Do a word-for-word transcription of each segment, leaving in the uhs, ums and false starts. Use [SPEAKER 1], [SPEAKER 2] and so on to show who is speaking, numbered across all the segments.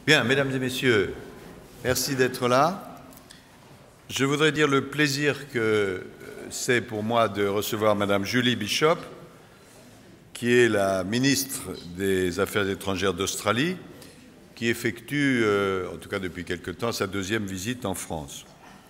[SPEAKER 1] Bien, mesdames et messieurs, merci d'être là. Je voudrais dire le plaisir que c'est pour moi de recevoir Madame Julie Bishop, qui est la ministre des Affaires étrangères d'Australie, qui effectue, euh, en tout cas depuis quelque temps, sa deuxième visite en France.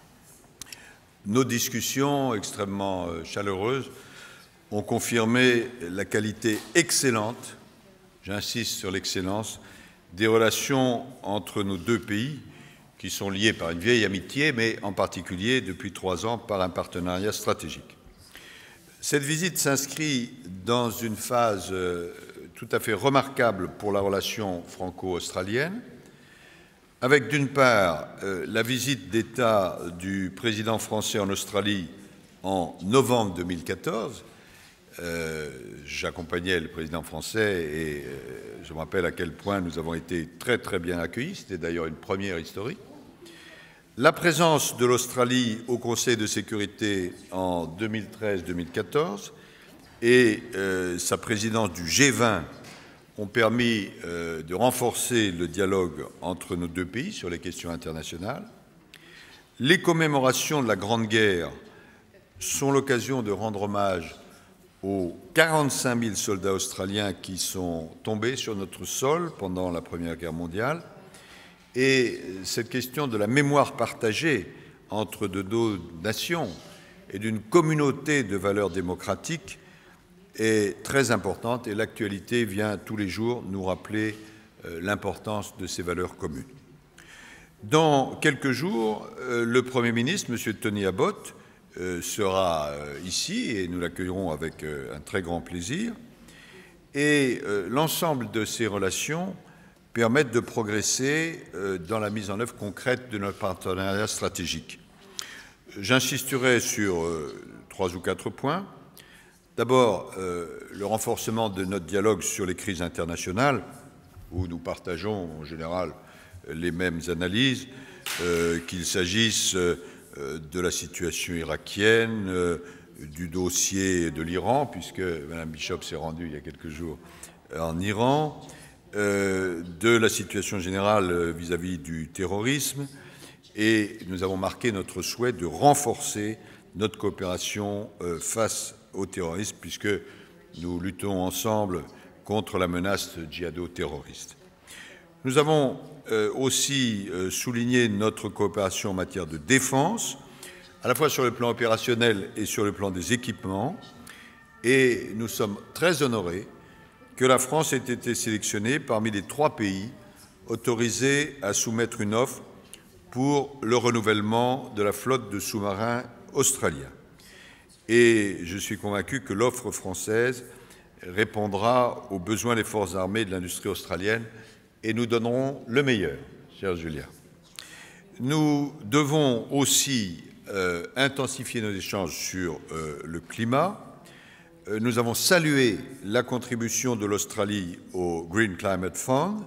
[SPEAKER 1] Nos discussions extrêmement chaleureuses ont confirmé la qualité excellente, j'insiste sur l'excellence, des relations entre nos deux pays qui sont liés par une vieille amitié, mais en particulier depuis trois ans par un partenariat stratégique. Cette visite s'inscrit dans une phase tout à fait remarquable pour la relation franco-australienne, avec d'une part la visite d'État du président français en Australie en novembre deux mille quatorze. Euh, J'accompagnais le président français et euh, je me rappelle à quel point nous avons été très très bien accueillis. C'était d'ailleurs une première historique. La présence de l'Australie au Conseil de sécurité en deux mille treize deux mille quatorze et euh, sa présidence du G vingt ont permis euh, de renforcer le dialogue entre nos deux pays sur les questions internationales. Les commémorations de la Grande Guerre sont l'occasion de rendre hommage aux quarante-cinq mille soldats australiens qui sont tombés sur notre sol pendant la Première Guerre mondiale. Et cette question de la mémoire partagée entre de deux nations et d'une communauté de valeurs démocratiques est très importante et l'actualité vient tous les jours nous rappeler l'importance de ces valeurs communes. Dans quelques jours, le Premier ministre, M. Tony Abbott, sera ici et nous l'accueillerons avec un très grand plaisir. Et l'ensemble de ces relations permettent de progresser dans la mise en œuvre concrète de notre partenariat stratégique. J'insisterai sur trois ou quatre points. D'abord, le renforcement de notre dialogue sur les crises internationales, où nous partageons en général les mêmes analyses, qu'il s'agisse de la situation irakienne, euh, du dossier de l'Iran, puisque Mme Bishop s'est rendue il y a quelques jours en Iran, euh, de la situation générale vis-à-vis du terrorisme, et nous avons marqué notre souhait de renforcer notre coopération euh, face au terrorisme, puisque nous luttons ensemble contre la menace djihado-terroriste. Nous avons euh, aussi euh, souligné notre coopération en matière de défense, à la fois sur le plan opérationnel et sur le plan des équipements, et nous sommes très honorés que la France ait été sélectionnée parmi les trois pays autorisés à soumettre une offre pour le renouvellement de la flotte de sous-marins australiens. Et je suis convaincu que l'offre française répondra aux besoins des forces armées et de l'industrie australienne, et nous donnerons le meilleur, cher Julia. Nous devons aussi euh, intensifier nos échanges sur euh, le climat. Euh, nous avons salué la contribution de l'Australie au Green Climate Fund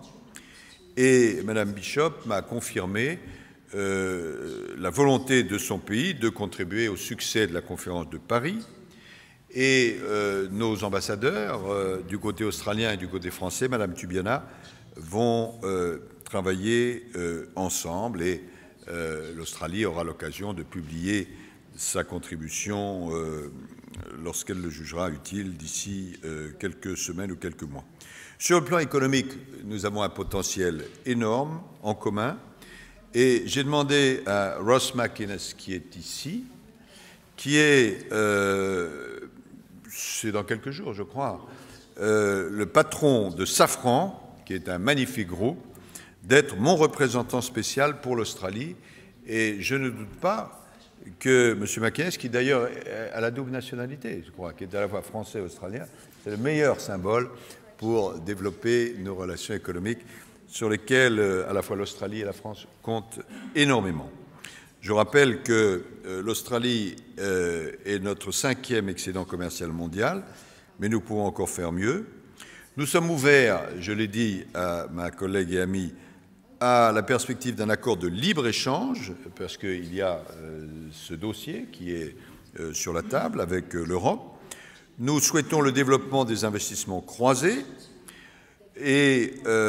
[SPEAKER 1] et Mme Bishop m'a confirmé euh, la volonté de son pays de contribuer au succès de la conférence de Paris. Et euh, nos ambassadeurs, euh, du côté australien et du côté français, Mme Tubiana, vont euh, travailler euh, ensemble et euh, l'Australie aura l'occasion de publier sa contribution euh, lorsqu'elle le jugera utile d'ici euh, quelques semaines ou quelques mois. Sur le plan économique, nous avons un potentiel énorme en commun et j'ai demandé à Ross McInnes, qui est ici, qui est, euh, c'est dans quelques jours je crois, euh, le patron de Safran, qui est un magnifique groupe, d'être mon représentant spécial pour l'Australie. Et je ne doute pas que M. McInnes, qui d'ailleurs a la double nationalité, je crois, qui est à la fois français et australien, c'est le meilleur symbole pour développer nos relations économiques sur lesquelles à la fois l'Australie et la France comptent énormément. Je rappelle que euh, l'Australie euh, est notre cinquième excédent commercial mondial, mais nous pouvons encore faire mieux. Nous sommes ouverts, je l'ai dit à ma collègue et amie, à la perspective d'un accord de libre-échange, parce qu'il y a euh, ce dossier qui est euh, sur la table avec euh, l'Europe. Nous souhaitons le développement des investissements croisés et euh,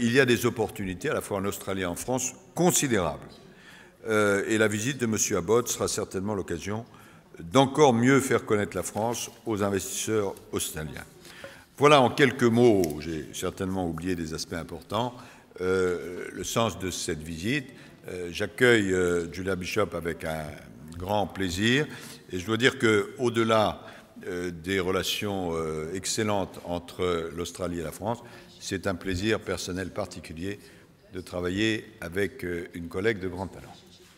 [SPEAKER 1] il y a des opportunités, à la fois en Australie et en France, considérables. Euh, et la visite de M. Abbott sera certainement l'occasion d'encore mieux faire connaître la France aux investisseurs australiens. Voilà en quelques mots, j'ai certainement oublié des aspects importants, euh, le sens de cette visite. Euh, J'accueille euh, Julia Bishop avec un grand plaisir et je dois dire qu'au-delà euh, des relations euh, excellentes entre l'Australie et la France, c'est un plaisir personnel particulier de travailler avec euh, une collègue de grand talent.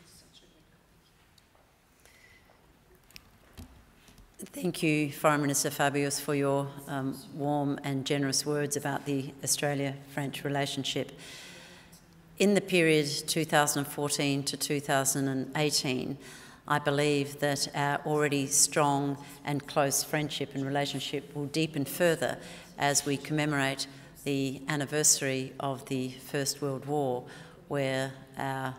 [SPEAKER 2] Thank you, Foreign Minister Fabius, for your um, warm and generous words about the Australia-French relationship. In the period two thousand fourteen to two thousand eighteen, I believe that our already strong and close friendship and relationship will deepen further as we commemorate the anniversary of the First World War, where our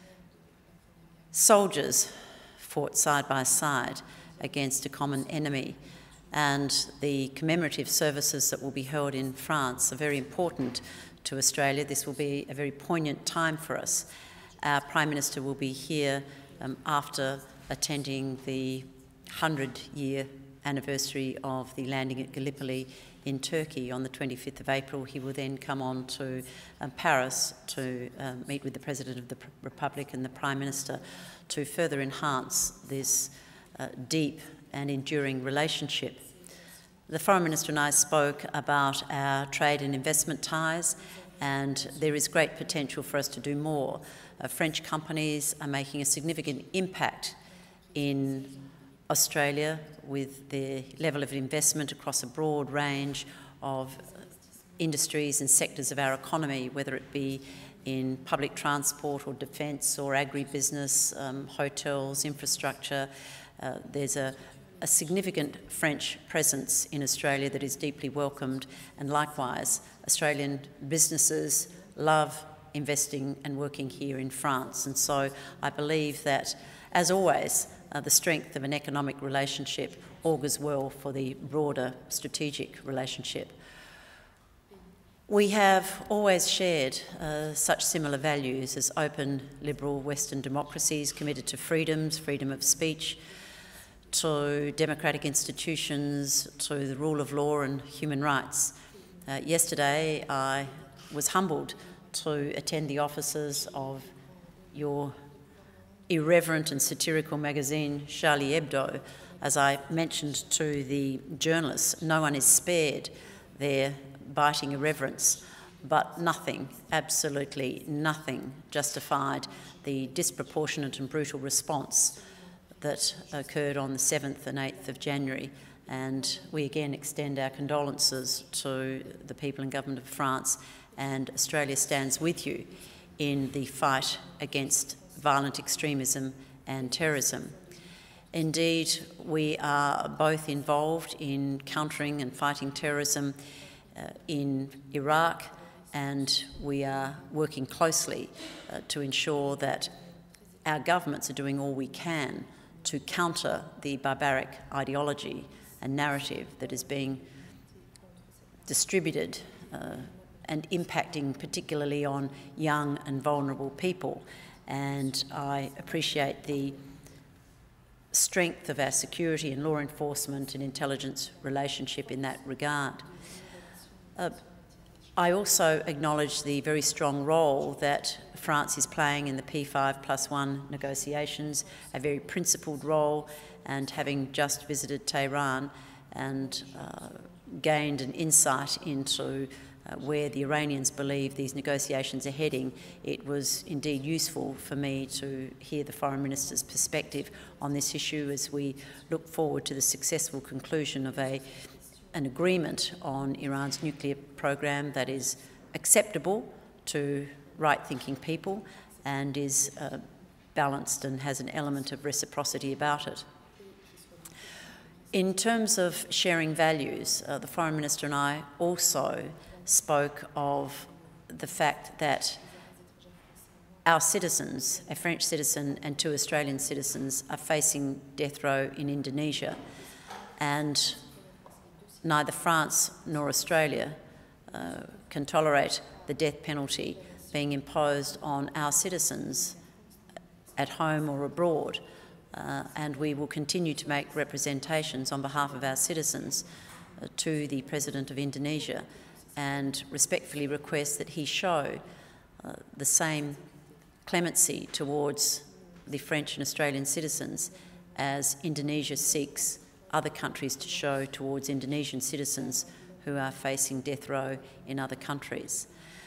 [SPEAKER 2] soldiers fought side by side against a common enemy, and the commemorative services that will be held in France are very important to Australia. This will be a very poignant time for us. Our Prime Minister will be here um, after attending the hundred-year anniversary of the landing at Gallipoli in Turkey on the twenty-fifth of April. He will then come on to um, Paris to uh, meet with the President of the Republic and the Prime Minister to further enhance this Uh, deep and enduring relationship. The Foreign Minister and I spoke about our trade and investment ties, and there is great potential for us to do more. Uh, French companies are making a significant impact in Australia with their level of investment across a broad range of industries and sectors of our economy, whether it be in public transport or defence or agribusiness, um, hotels, infrastructure. Uh, there's a, a significant French presence in Australia that is deeply welcomed, and likewise, Australian businesses love investing and working here in France. And so I believe that, as always, uh, the strength of an economic relationship augurs well for the broader strategic relationship. We have always shared uh, such similar values as open, liberal Western democracies committed to freedoms, freedom of speech, to democratic institutions, to the rule of law and human rights. Uh, yesterday, I was humbled to attend the offices of your irreverent and satirical magazine, Charlie Hebdo. As I mentioned to the journalists, no one is spared their biting irreverence, but nothing, absolutely nothing, justified the disproportionate and brutal response that occurred on the seventh and eighth of January, and we again extend our condolences to the people and government of France, and Australia stands with you in the fight against violent extremism and terrorism. Indeed, we are both involved in countering and fighting terrorism uh, in Iraq, and we are working closely uh, to ensure that our governments are doing all we can to counter the barbaric ideology and narrative that is being distributed uh, and impacting particularly on young and vulnerable people. And I appreciate the strength of our security and law enforcement and intelligence relationship in that regard. Uh, I also acknowledge the very strong role that France is playing in the P five plus one negotiations, a very principled role, and having just visited Tehran and uh, gained an insight into uh, where the Iranians believe these negotiations are heading, it was indeed useful for me to hear the Foreign Minister's perspective on this issue as we look forward to the successful conclusion of a an agreement on Iran's nuclear program that is acceptable to right-thinking people and is uh, balanced and has an element of reciprocity about it. In terms of sharing values, uh, the Foreign Minister and I also spoke of the fact that our citizens, a French citizen and two Australian citizens, are facing death row in Indonesia, and neither France nor Australia uh, can tolerate the death penalty being imposed on our citizens at home or abroad. Uh, and we will continue to make representations on behalf of our citizens uh, to the President of Indonesia and respectfully request that he show uh, the same clemency towards the French and Australian citizens as Indonesia seeks other countries to show towards Indonesian citizens who are facing death row in other countries.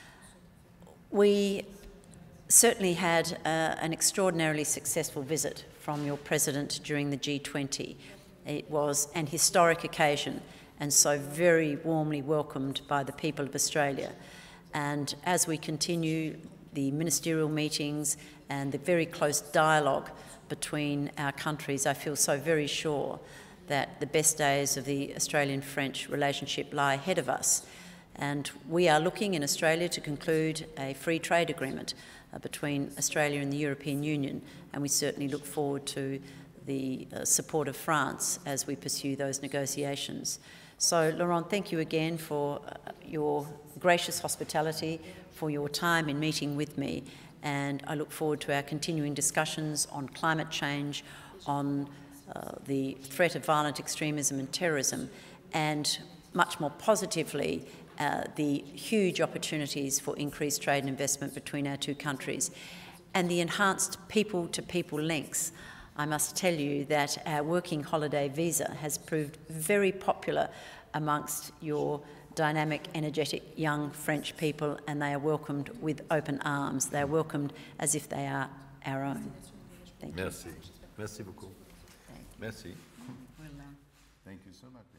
[SPEAKER 2] We certainly had uh, an extraordinarily successful visit from your President during the G twenty. It was an historic occasion and so very warmly welcomed by the people of Australia. And as we continue the ministerial meetings and the very close dialogue between our countries, I feel so very sure that the best days of the Australian-French relationship lie ahead of us. And we are looking in Australia to conclude a free trade agreement uh, between Australia and the European Union, and we certainly look forward to the uh, support of France as we pursue those negotiations. So, Laurent, thank you again for uh, your gracious hospitality, for your time in meeting with me, and I look forward to our continuing discussions on climate change, on uh, the threat of violent extremism and terrorism, and much more positively, uh, the huge opportunities for increased trade and investment between our two countries, and the enhanced people-to-people links. I must tell you that our working holiday visa has proved very popular amongst your dynamic, energetic young French people, and they are welcomed with open arms. They are welcomed as if they are our own. Thank you.
[SPEAKER 1] Merci. Merci beaucoup.
[SPEAKER 2] Thank you.
[SPEAKER 1] Merci.
[SPEAKER 2] Well done.
[SPEAKER 1] Thank you so much.